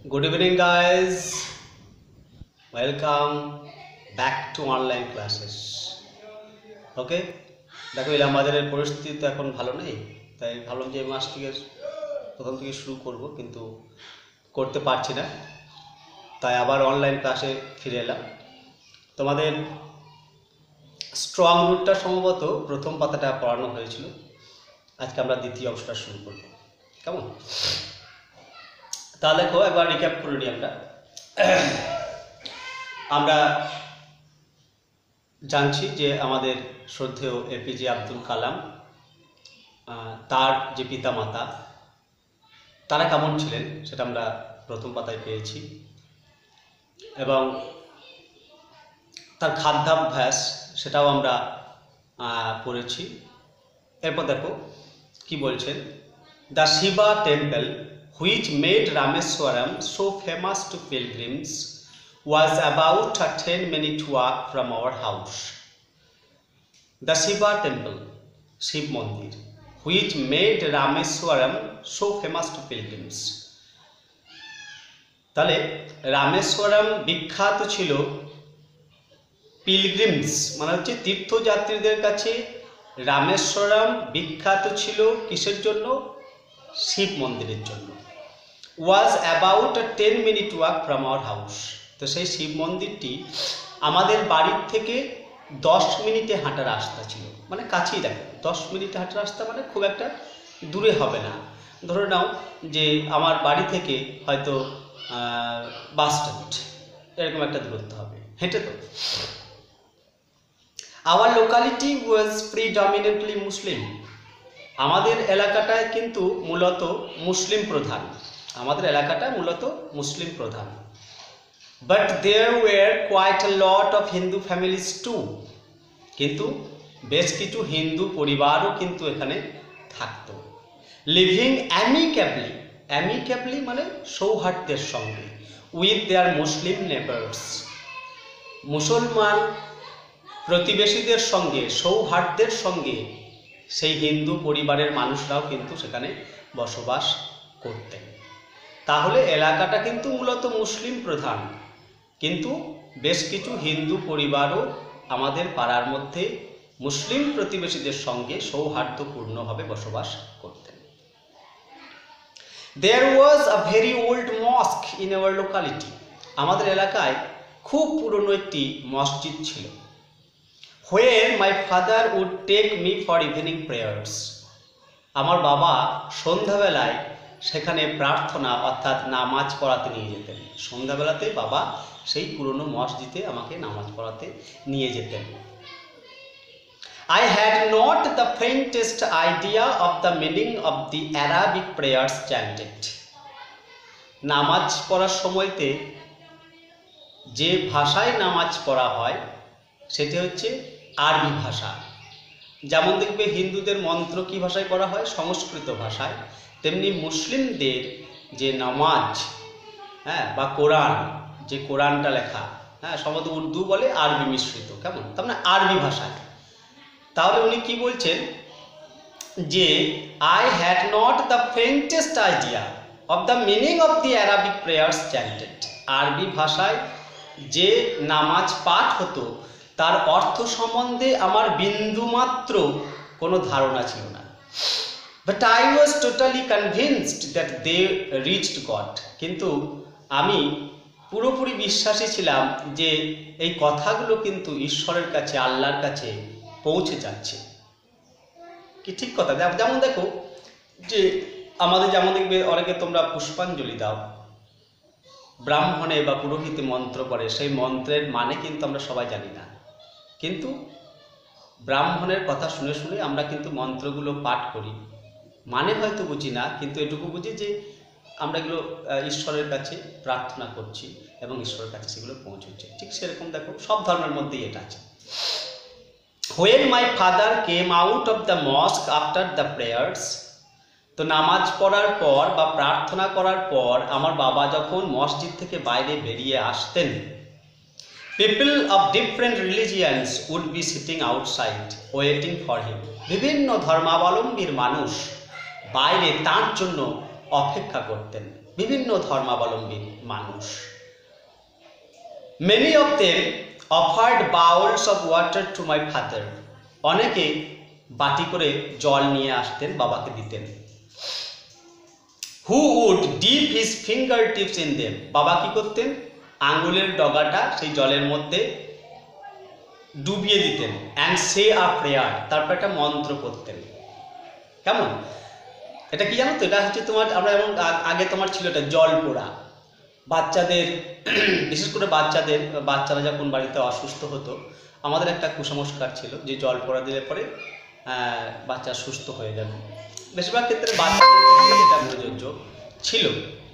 Good evening, guys. Welcome back to online classes. ওকে, দেখো ইলাম বাজারের পরিস্থিতি তো এখন ভালো নেই, তাই ভাবলাম যে মাস থেকে প্রথম থেকে শুরু করব, কিন্তু করতে পারছি না, তাই আবার অনলাইন ক্লাসে ফিরে এলাম। তোমাদের স্ট্রং রুটটা সম্ভবত প্রথম পাতাটা পড়ানো হয়েছিল, আজকে আমরা দ্বিতীয় অংশটা শুরু করব। কেমন? তা দেখো একবার রিক্যাপ করে নিই। আমরা জানছি যে আমাদের শ্রদ্ধেয় এপিজে আব্দুল কালাম, তার যে পিতামাতা তারা কেমন ছিলেন সেটা আমরা প্রথম পাতায় পেয়েছি, এবং তার খাদ্যাভ্যাস সেটাও আমরা পড়েছি। এরপর দেখো কি বলছেন, the Shiva temple which made Rameswaram so famous to pilgrims was about a 10-minute walk from our house. The Shiva temple, Shiv Mandir, which made Rameswaram so famous to pilgrims. তাহলে রামেশ্বরম বিখ্যাত ছিল পিলগ্রিমস মানে হচ্ছে তীর্থযাত্রীদের কাছে। রামেশ্বরম বিখ্যাত ছিল কিসের জন্য? শিব মন্দিরের জন্য। Was about a 10-minute walk from our house. তো সেই শিব মন্দিরটি আমাদের বাড়ির থেকে 10 মিনিটে হাঁটার রাস্তা ছিল, মানে কাছেই। দেখো 10 মিনিটে হাঁটার রাস্তা মানে খুব একটা দূরে হবে না। ধরে নাও যে আমার বাড়ি থেকে হয়তো বাস স্ট্যান্ড এরকম একটা দূরত্ব হবে, হেঁটে। তো our locality was predominantly Muslim. আমাদের এলাকাটায় কিন্তু মূলত মুসলিম প্রধান, আমাদের এলাকাটা মূলত মুসলিম প্রধান। But there were quite a lot of Hindu families too. কিন্তু বেশ কিছু হিন্দু পরিবারও কিন্তু এখানে থাকতো। লিভিং অ্যামিক্যাবলি, অ্যামিক্যাবলি মানে সৌহার্দ্যের সঙ্গে, উইথ দেয়ার মুসলিম নেবার্স, মুসলমান প্রতিবেশীদের সঙ্গে সৌহার্দ্যের সঙ্গে সেই হিন্দু পরিবারের মানুষরাও কিন্তু সেখানে বসবাস করতেন। তাহলে এলাকাটা কিন্তু মূলত মুসলিম প্রধান, কিন্তু বেশ কিছু হিন্দু পরিবারও আমাদের পাড়ার মধ্যে মুসলিম প্রতিবেশীদের সঙ্গে সৌহার্দ্যপূর্ণভাবে বসবাস করতেন। There was a very old mosque in our locality. আমাদের এলাকায় খুব পুরনো একটি মসজিদ ছিল। Where my father would take me for evening prayers. আমার বাবা সন্ধ্যাবেলায় সেখানে প্রার্থনা অর্থাৎ নামাজ পড়াতে নিয়ে যেতেন। সন্ধ্যাবেলাতে বাবা সেই পুরনো মসজিদে আমাকে নামাজ পড়াতে নিয়ে যেতেন। I had not the faintest idea of the meaning of the Arabic prayers chanted. নামাজ পড়ার সময়তে যে ভাষায় নামাজ পড়া হয় সেটি হচ্ছে আরবি ভাষা। যেমন দেখবে হিন্দুদের মন্ত্র কি ভাষায় পড়া হয়? সংস্কৃত ভাষায়। তেমনি মুসলিমদের যে নামাজ বা কোরআন, যে কোরআনটা লেখা সম্ভবত উর্দু বলে, আরবি মিশ্রিত। কেমন? তার মানে আরবি ভাষায়। তাহলে উনি কি বলছেন যে I had not the faintest idea of the meaning of the Arabic prayers chanted. Arabi ভাষায় যে নামাজ পাঠ হতো তার অর্থ সম্বন্ধে আমার বিন্দুমাত্র কোনো ধারণা ছিল না। But I was totally convinced that they reached God. কিন্তু আমি পুরোপুরি বিশ্বাসী ছিলাম যে এই কথাগুলো কিন্তু ঈশ্বরের কাছে, আল্লাহর কাছে পৌঁছে যাচ্ছে। কি ঠিক কথা? যেমন দেখো যে আমাদের যেমন দেখবে অনেকে তোমরা পুষ্পাঞ্জলি দাও, ব্রাহ্মণে বা পুরোহিতে মন্ত্র পড়ে, সেই মন্ত্রের মানে কিন্তু আমরা সবাই জানি না, কিন্তু ব্রাহ্মণের কথা শুনে শুনে আমরা কিন্তু মন্ত্রগুলো পাঠ করি। মানে হয়তো বুঝি না, কিন্তু এটুকু বুঝি যে আমরা এগুলো ঈশ্বরের কাছে প্রার্থনা করছি এবং ঈশ্বরের কাছে সেগুলো পৌঁছচ্ছে। ঠিক সেরকম দেখো সব ধর্মের মধ্যেই এটা আছে। When my father came out of the mosque after the prayers, তো নামাজ পড়ার পর বা প্রার্থনা করার পর আমার বাবা যখন মসজিদ থেকে বাইরে বেরিয়ে আসতেন, people of different religions would be sitting outside waiting for him. বিভিন্ন ধর্মাবলম্বীর মানুষ বাইরে তার জন্য অপেক্ষা করতেন। বিভিন্ন ধর্মাবলম্বী মানুষ। Many of them offered bowls of water to my father, অনেকে বাটি করে জল নিয়ে আসতেন, বাবাকে দিতেন। Who would dip his finger tips in them, বাবা কি করতেন, আঙ্গুলের ডগাটা সেই জলের মধ্যে ডুবিয়ে দিতেন। অ্যান্ড সে আ প্রেয়ার, তারপর একটা মন্ত্র পড়তেন। কেমন, এটা কি জানো তো, এটা হচ্ছে তোমার, আমরা যেমন আগে তোমার ছিল এটা জল পোড়া, বাচ্চাদের বিশেষ করে বাচ্চারা যখন বাড়িতে অসুস্থ হতো, আমাদের একটা কুসংস্কার ছিল যে জল পোড়া দিলে পরে বাচ্চা সুস্থ হয়ে যাবে। বেশিরভাগ ক্ষেত্রে বাচ্চাদের এটা প্রযোজ্য ছিল।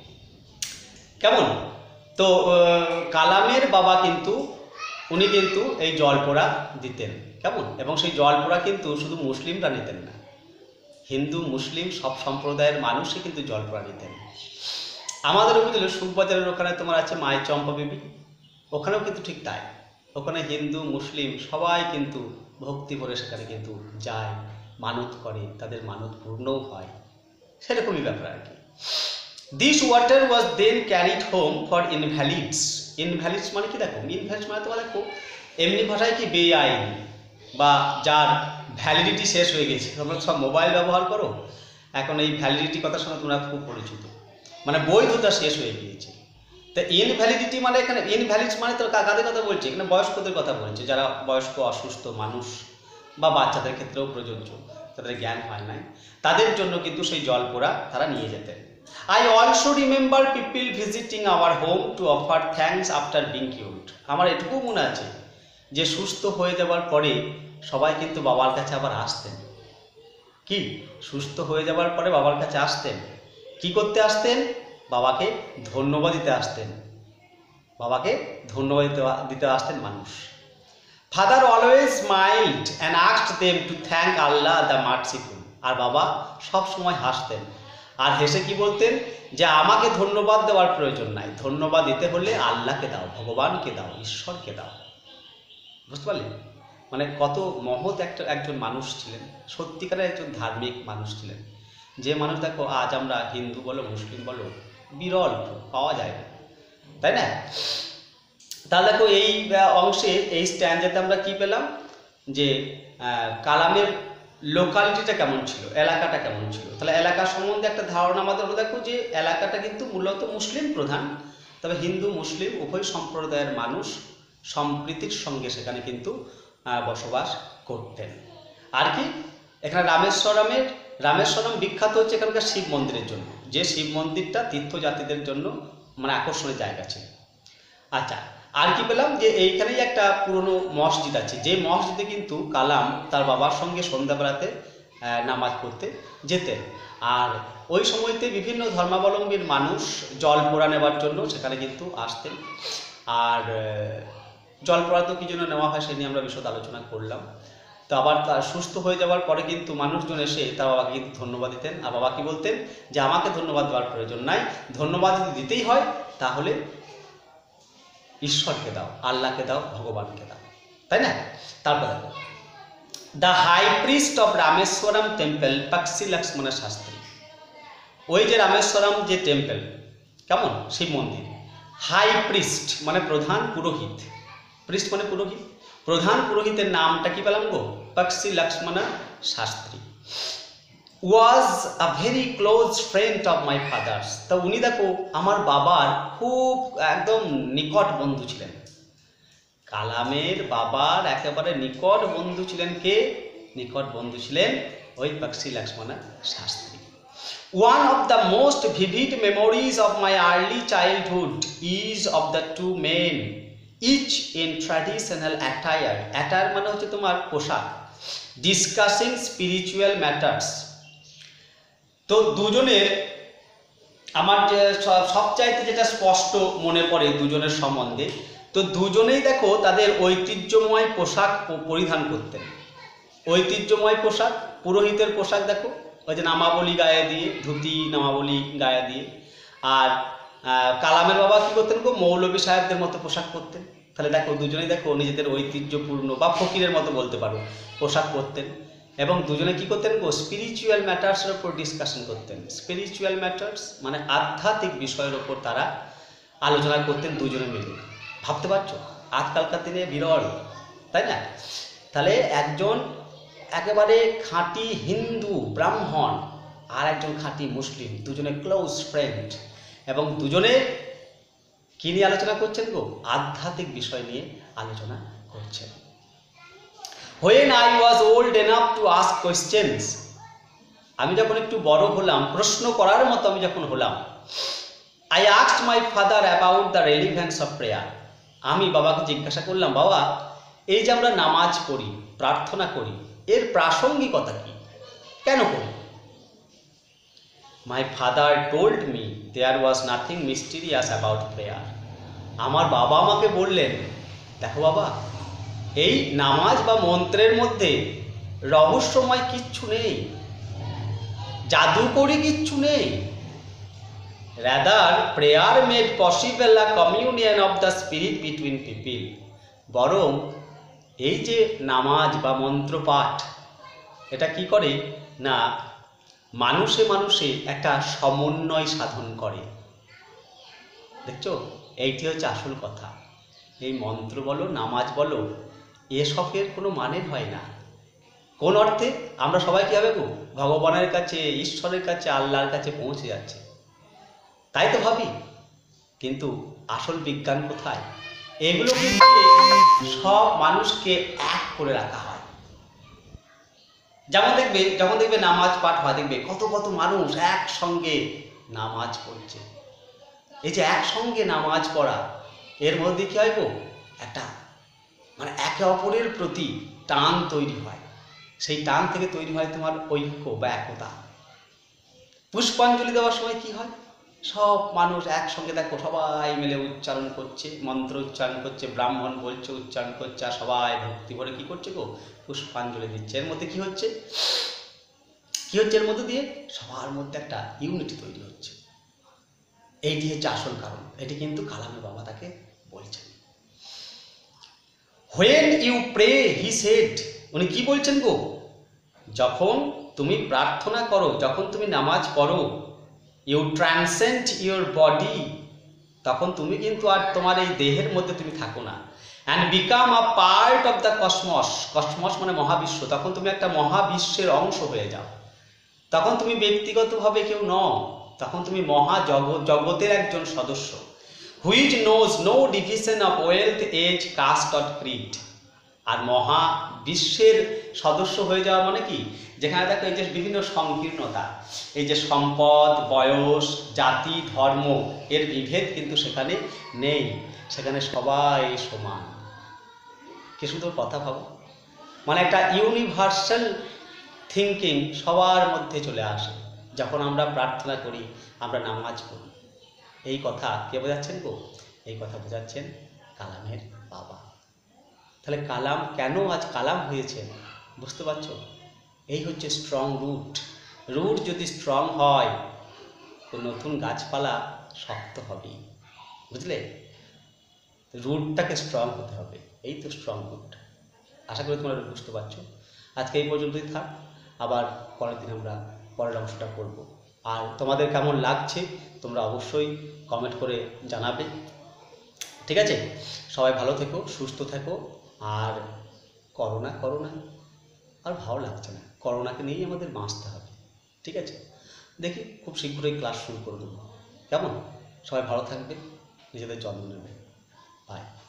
কেমন, তো কালামের বাবা কিন্তু উনি কিন্তু এই জল পোড়া দিতেন। কেমন, এবং সেই জল পোড়া কিন্তু শুধু মুসলিমরা নিতেন না, হিন্দু মুসলিম সব সম্প্রদায়ের মানুষই কিন্তু জল পোড়া নিতেন। আমাদের উপজেলার সুখবাজারের ওখানে তোমার আছে মাই চম্পা বিবি, ওখানেও কিন্তু ঠিক তাই, ওখানে হিন্দু মুসলিম সবাই কিন্তু ভক্তি ভরে সেখানে কিন্তু যায়, মানত করে, তাদের মানত পূর্ণও হয়, সেরকমই ব্যাপার আর কি। This water was then carried home for invalids. Invalids মানে কি দেখো, ইনভ্যালিডস মানে তোমরা দেখো এমনি ভাষায় কি বেআইনি বা যার ভ্যালিডিটি শেষ হয়ে গেছে। তোমরা সব মোবাইল ব্যবহার করো, এখন এই ভ্যালিডিটি কথার সঙ্গে তোমরা খুব পরিচিত, মানে বৈধতা শেষ হয়ে গিয়েছে। তো ইনভ্যালিডিটি মানে এখানে ইনভ্যালিডস মানে তো কাদের কথা বলছে, এখানে বয়স্কদের কথা বলছে, যারা বয়স্ক অসুস্থ মানুষ বা বাচ্চাদের ক্ষেত্রেও প্রযোজ্য, তাদের জ্ঞান হয় নাই, তাদের জন্য কিন্তু সেই জল পোড়া তারা নিয়ে যেতেন। I also remember people visiting our home to offer thanks after being cured. আমার এটুকু মনে আছে যে সুস্থ হয়ে যাওয়ার পরে সবাই কিন্তু বাবার কাছে আবার আসতেন। কি, সুস্থ হয়ে যাওয়ার পরে বাবার কাছে আসতেন, কি করতে আসতেন, বাবাকে ধন্যবাদ দিতে আসতেন, বাবাকে ধন্যবাদ দিতে আসতেন মানুষ। Father always smiled and asked them to thank Allah the merciful, আর বাবা সব সময় হাসতেন আর হেসে কি বলতেন যে আমাকে ধন্যবাদ দেওয়ার প্রয়োজন নাই, ধন্যবাদ দিতে হলে আল্লাহকে দাও, ভগবানকে দাও, ঈশ্বরকে দাও। বুঝতে পারলে, মানে কত মহৎ একজন মানুষ ছিলেন, সত্যিকারের একজন ধার্মিক মানুষ ছিলেন, যে মানুষ দেখো আজ আমরা হিন্দু বলো মুসলিম বলো বিরল পাওয়া যায় না, তাই না? তাহলে দেখো এই অংশে এই স্ট্যান্ডাতে আমরা কি পেলাম যে কালামের লোকালিটিটা কেমন ছিল, এলাকাটা কেমন ছিল। তাহলে এলাকা সম্বন্ধে একটা ধারণা আমাদের হলো, দেখো যে এলাকাটা কিন্তু মূলত মুসলিম প্রধান, তবে হিন্দু মুসলিম উভয় সম্প্রদায়ের মানুষ সম্প্রীতির সঙ্গে সেখানে কিন্তু বসবাস করতেন। আর কি, এখানে রামেশ্বরম বিখ্যাত হচ্ছে এখানকার শিব মন্দিরের জন্য, যে শিব মন্দিরটা তীর্থযাত্রীদের জন্য মানে আকর্ষণের জায়গা ছিল। আচ্ছা, আর কি পেলাম যে এইখানেই একটা পুরনো মসজিদ আছে, যে মসজিদে কিন্তু কালাম তার বাবার সঙ্গে সন্ধ্যাবেলাতে নামাজ পড়তে যেতেন। আর ওই সময়তে বিভিন্ন ধর্মাবলম্বীর মানুষ জল পোড়া নেওয়ার জন্য সেখানে কিন্তু আসতেন। আর জল পোড়া তো কি জন্য নেওয়া হয় সে নিয়ে আমরা বিশদ আলোচনা করলাম। তো আবার তার সুস্থ হয়ে যাওয়ার পরে কিন্তু মানুষজন এসে তার বাবাকে কিন্তু ধন্যবাদ দিতেন, আর বাবা কি বলতেন যে আমাকে ধন্যবাদ দেওয়ার প্রয়োজন নাই, ধন্যবাদ যদি দিতেই হয় তাহলে ঈশ্বরকে দাও, আল্লাহকে দাও, ভগবানকে দাও, তাই না? তারপর দেখো the high priest of Rameswaram temple Pakshi Lakshmana Sastry, ওই যে রামেশ্বরম যে টেম্পল, কেমন শিব মন্দির, হাই প্রিস্ট মানে প্রধান পুরোহিত, প্রিস্ট মানে পুরোহিত, প্রধান পুরোহিতের নামটা কি পেলাম গো, Pakshi Lakshmana Sastry, was a very close friend of my father's. তা উনি দেখো আমার বাবার খুব একদম নিকট বন্ধু ছিলেন। কালামের বাবার একেবারে নিকট বন্ধু ছিলেন কে, নিকট বন্ধু ছিলেন ওই পাক্সি Lakshmana Shastri. One of the most vivid memories of my early childhood is of the two men, each in traditional attire. Attire মানে হচ্ছে তোমার পোশাক, discussing spiritual matters. তো দুজনের আমার যে সবচাইতে যেটা স্পষ্ট মনে পড়ে দুজনের সম্বন্ধে, তো দুজনেই দেখো তাদের ঐতিহ্যময় পোশাক পরিধান করতেন। ঐতিহ্যময় পোশাক, পুরোহিতের পোশাক দেখো ওই যে নামাবলী গায়ে দিয়ে, ধুতি নামাবলী গায়ে দিয়ে। আর কালামের বাবা কী করতেন গো, মৌলভী সাহেবদের মতো পোশাক পরতেন। তাহলে দেখো দুজনেই দেখো নিজেদের ঐতিহ্যপূর্ণ বা ফকিরের মতো বলতে পারো পোশাক পরতেন। এবং দুজনে কি করতেন গো, স্পিরিচুয়াল ম্যাটার্সের ওপর ডিসকাশন করতেন। স্পিরিচুয়াল ম্যাটার্স মানে আধ্যাত্মিক বিষয়ের ওপর তারা আলোচনা করতেন দুজনে মিলে। ভাবতে পারছো আজকালকার দিনে বিরল, তাই না? তাহলে একজন একেবারে খাঁটি হিন্দু ব্রাহ্মণ আর একজন খাঁটি মুসলিম, দুজনে ক্লোজ ফ্রেন্ড, এবং দুজনে কি নিয়ে আলোচনা করছেন গো, আধ্যাত্মিক বিষয় নিয়ে আলোচনা করছেন। When I was old enough to ask questions, আমি যখন একটু বড় হলাম, প্রশ্ন করার মতো আমি যখন হলাম, I asked my father about the relevance of prayer. আমি বাবাকে জিজ্ঞাসা করলাম, বাবা এই যে আমরা নামাজ পড়ি, প্রার্থনা করি, এর প্রাসঙ্গিকতা কি, কেন করি? My father told me there was nothing mysterious about prayer. আমার বাবা আমাকে বললেন, দেখো বাবা, এই নামাজ বা মন্ত্রের মধ্যে রহস্যময় কিচ্ছু নেই, জাদুকরি কিচ্ছু নেই। Rather, prayer made possible a communion of the spirit between people. বরং এই যে নামাজ বা মন্ত্রপাঠ, এটা কি করে না, মানুষে মানুষে একটা সমন্বয় সাধন করে। দেখছো, এইটি হচ্ছে আসল কথা। এই মন্ত্র বলো, নামাজ বলো, এসবের কোনো মানে হয় না। কোন অর্থে আমরা সবাই কী হবে গো, ভগবানের কাছে, ঈশ্বরের কাছে, আল্লাহর কাছে পৌঁছে যাচ্ছে, তাই তো ভাবি। কিন্তু আসল বিজ্ঞান কোথায়? এগুলো কিন্তু সব মানুষকে এক করে রাখা হয়। যেমন দেখবে, যখন দেখবে নামাজ পাঠ হয়, দেখবে কত কত মানুষ একসঙ্গে নামাজ পড়ছে। এই যে একসঙ্গে নামাজ পড়া, এর মধ্যে কী হয় গো, একটা মানে একে অপরের প্রতি টান তৈরি হয়। সেই টান থেকে তৈরি হয় তোমার ঐক্য বা একতা। পুষ্পাঞ্জলি দেওয়ার সময় কি হয়, সব মানুষ একসঙ্গে দেখো সবাই মিলে উচ্চারণ করছে, মন্ত্র উচ্চারণ করছে, ব্রাহ্মণ বলছে, উচ্চারণ করছে, আর সবাই ভক্তি ভরে কি করছে গো, পুষ্পাঞ্জলি দিচ্ছে। এর মধ্যে কি হচ্ছে, এর মধ্যে দিয়ে সবার মধ্যে একটা ইউনিটি তৈরি হচ্ছে। এইটি হচ্ছে আসল কারণ। এটি কিন্তু কালামে বাবা তাকে বলছেন। When you pray, he said, উনি কি বলছেন গো, যখন তুমি প্রার্থনা করো, যখন তুমি নামাজ পড়ো, you transcend your body, তখন তুমি কিন্তু আর তোমার এই দেহের মধ্যে তুমি থাকো না, and become a part of the cosmos. Cosmos মানে মহাবিশ্ব। তখন তুমি একটা মহাবিশ্বের অংশ হয়ে যাও। তখন তুমি ব্যক্তিগতভাবে কেউ নও, তখন তুমি জগতের একজন সদস্য, which knows no division of wealth, age, caste or creed. আর মহাবিশ্বের সদস্য হয়ে যাওয়া মানে কি, যেখানে দেখো এই যে বিভিন্ন সংকীর্ণতা, এই যে সম্পদ, বয়স, জাতি, ধর্ম, এর বিভেদ কিন্তু সেখানে নেই। সেখানে সবাই সমান। কি সুন্দর কথা ভাবো, মানে একটা ইউনিভার্সাল থিঙ্কিং সবার মধ্যে চলে আসে যখন আমরা প্রার্থনা করি, আমরা নামাজ পড়ি। এই কথা কে বোঝাচ্ছেন গো, এই কথা বোঝাচ্ছেন কালামের বাবা। তাহলে কালাম কেন আজ কালাম হয়েছে, বুঝতে পারছো? এই হচ্ছে স্ট্রং রুট। রুট যদি স্ট্রং হয় তো নতুন গাছপালা শক্ত হবে, বুঝলে? রুটটাকে স্ট্রং হতে হবে, এই তো স্ট্রং রুট। আশা করি তোমরা বুঝতে পারছো। আজকে এই পর্যন্তই থাক, আবার পরের দিন আমরা পরের অংশটা করব। আর তোমাদের কেমন লাগছে তোমরা অবশ্যই কমেন্ট করে জানাবে, ঠিক আছে? সবাই ভালো থেকো, সুস্থ থেকো। আর করোনা আর ভালো লাগছে না, করোনাকে নিয়েই আমাদের বাঁচতে হবে, ঠিক আছে? দেখি খুব শীঘ্রই ক্লাস শুরু করে দেবো, কেমন? সবাই ভালো থাকবে, নিজেদের যত্ন নেবে। বাই।